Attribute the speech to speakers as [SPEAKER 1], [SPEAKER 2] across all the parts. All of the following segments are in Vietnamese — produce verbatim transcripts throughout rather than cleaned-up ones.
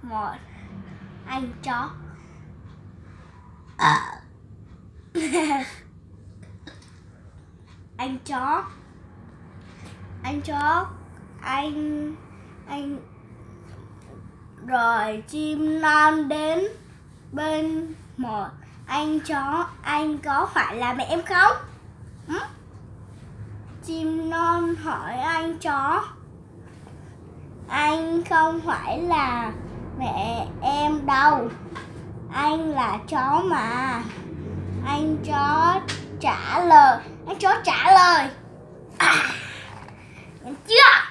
[SPEAKER 1] một anh chó. À. Anh chó. Anh chó. Anh anh rồi chim non đến bên một anh chó. Anh có phải là mẹ em không? Ừ? Chim non hỏi anh chó. Anh không phải là mẹ em đâu. Anh là chó mà. Anh chó trả lời. Anh chó trả lời. À, chưa?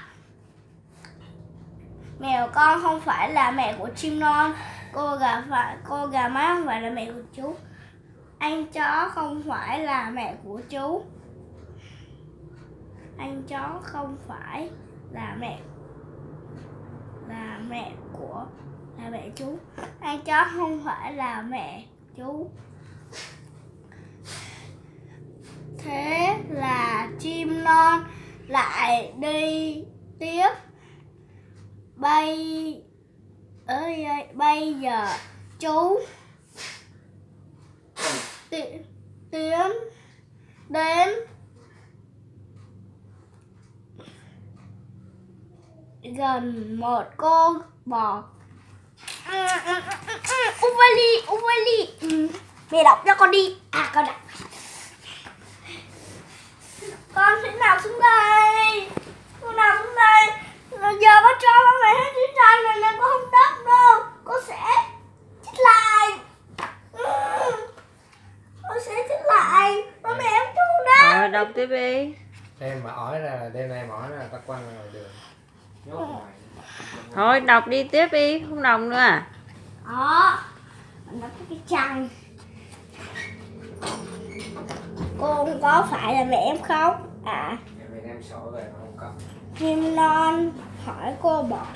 [SPEAKER 1] Mèo con không phải là mẹ của chim non. Cô gà phải, cô gà mái không phải là mẹ của chú. Anh chó không phải là mẹ của chú. Anh chó không phải là mẹ là mẹ của là mẹ chú. Anh chó không phải là mẹ chú. Thế là chim non lại đi tiếp. Bây ơi bây giờ chú tiến đến gần một cô bò. Uvali, Uvali. Mẹ đọc cho con đi. À con đọc. Con sẽ nào xuống đây. Con nào xuống đây. Rồi giờ có cho ba mẹ hết chiến tranh này nên con không đáp đâu. Con sẽ chết lại. Con sẽ chết lại. Ba mẹ em không đáp.
[SPEAKER 2] Rồi đọc tiếp đi.
[SPEAKER 3] Em mà hỏi là đêm nay mà hỏi là ta quăng ra ngoài đường. Nhốt ngoài.
[SPEAKER 2] Thôi đọc đi tiếp đi, không đọc nữa à?
[SPEAKER 1] Đó. Mình đọc cái trang. Cô có phải là mẹ em không? À.
[SPEAKER 3] Mẹ đem sổ về mà không cầm.
[SPEAKER 1] Chim non hỏi cô bò.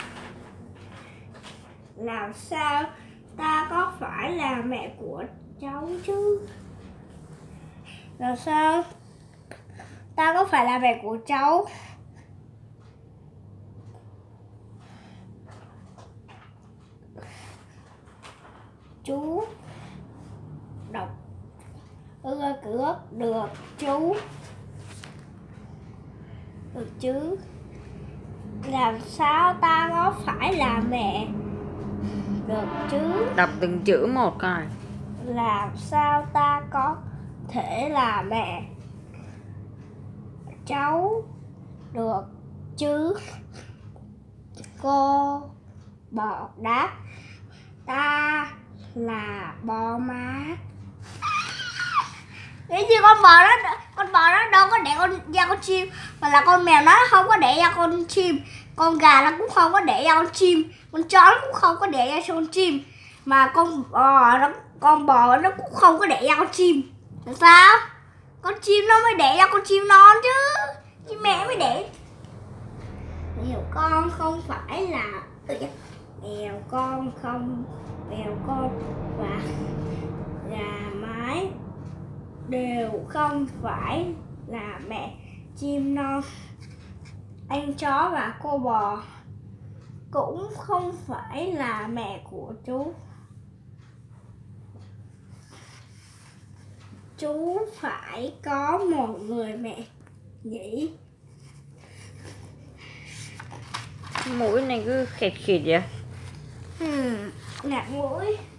[SPEAKER 1] Làm sao ta có phải là mẹ của cháu chứ? Làm sao ta có phải là mẹ của cháu? Chú đọc ưa cửa được chú. Được chứ. Làm sao ta có phải là mẹ được chứ?
[SPEAKER 2] Đọc từng chữ một coi.
[SPEAKER 1] Làm sao ta có thể là mẹ cháu được chứ? Cô bò đáp. Ta là bò mát. Thế chứ con bò đó, con bò đó đâu có đẻ con da con chim, mà là con mèo nó không có đẻ da con chim, con gà nó cũng không có đẻ da con chim, con chó nó cũng không có đẻ da con chim, mà con bò nó con bò nó cũng không có đẻ da con chim. Làm sao? Con chim nó mới đẻ da con chim non chứ, chim mẹ mới đẻ. Mèo con không phải là mèo con không mèo con và gà mái đều không phải là mẹ chim non. Anh chó và cô bò cũng không phải là mẹ của chú. Chú phải có một người mẹ nhỉ?
[SPEAKER 2] Mũi này cứ khịt khịt vậy.
[SPEAKER 1] Hmm, ngạt mũi.